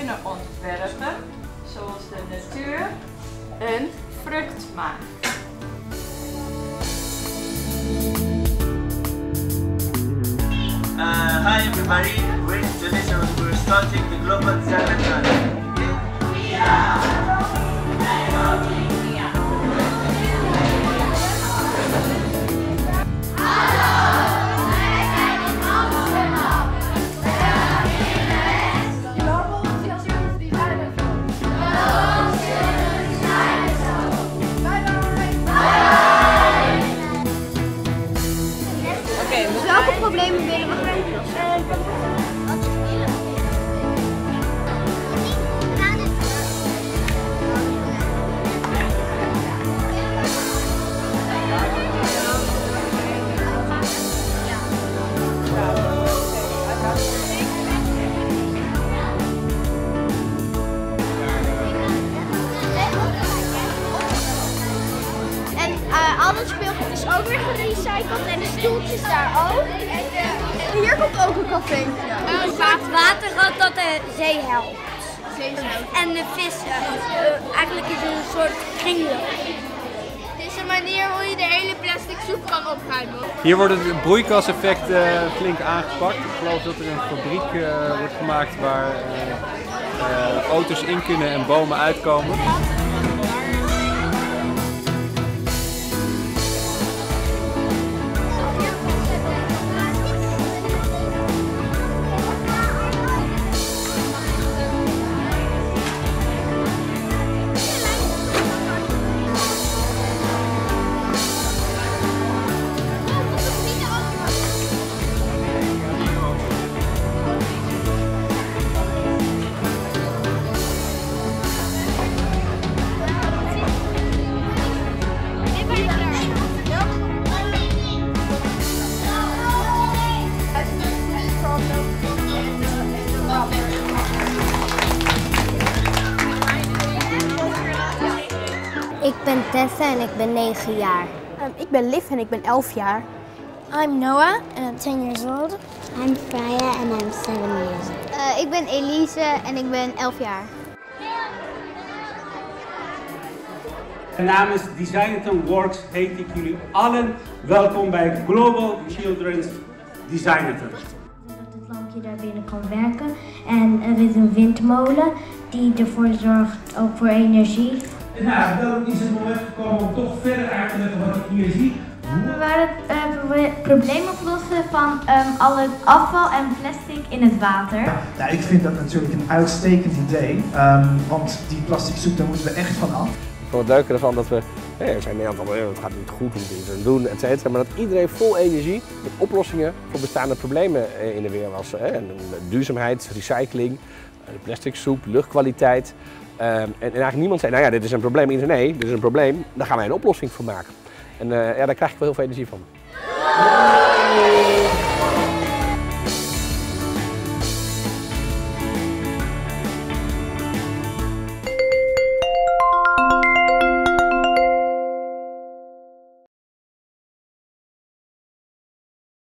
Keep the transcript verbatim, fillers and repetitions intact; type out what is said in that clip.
kunnen ontwerpen zoals de natuur een vrucht maakt. Uh, hi everybody, we're in Indonesia and we're starting the global Designathon. Yeah. Nairobi. Welke problemen willen we gaan oplossen? En uh, al dat speelgoed is ook weer gerecycled en de stoeltjes daar ook. En hier komt ook een café. Het water gaat dat de zee helpt. En de vissen. Uh, eigenlijk is het een soort kringloop. Het is een manier hoe je de hele plastic soep kan opruimen. Hier wordt het broeikaseffect uh, flink aangepakt. Ik geloof dat er een fabriek uh, wordt gemaakt waar uh, uh, auto's in kunnen en bomen uitkomen. Ik ben Tessa en ik ben negen jaar. Um, ik ben Liv en ik ben elf jaar. I'm Noah and I'm ten years old. I'm Freya and I'm seven years old. Uh, ik ben Elise en ik ben elf jaar. Namens Designathon Works heet ik jullie allen welkom bij Global Children's Designathon. Dat het lampje daar binnen kan werken en er is een windmolen die ervoor zorgt ook voor energie. Nou, dan is het moment gekomen om toch verder uit te leggen wat ik hier zie. We waren het uh, probleem oplossen van um, al het afval en plastic in het water. Nou, ik vind dat natuurlijk een uitstekend idee, um, want die plastic soep, daar moeten we echt van af. Ik vond het leuke ervan dat we, hey, we zijn in Nederland allemaal, het gaat niet goed, hoe moeten we doen, et cetera. Maar dat iedereen vol energie met oplossingen voor bestaande problemen in de weer was. Hè. Duurzaamheid, recycling, de plastic soep, luchtkwaliteit. Um, en, en eigenlijk niemand zei, nou ja, dit is een probleem. Iedereen, nee, dit is een probleem, daar gaan wij een oplossing voor maken. En uh, ja, daar krijg ik wel heel veel energie van.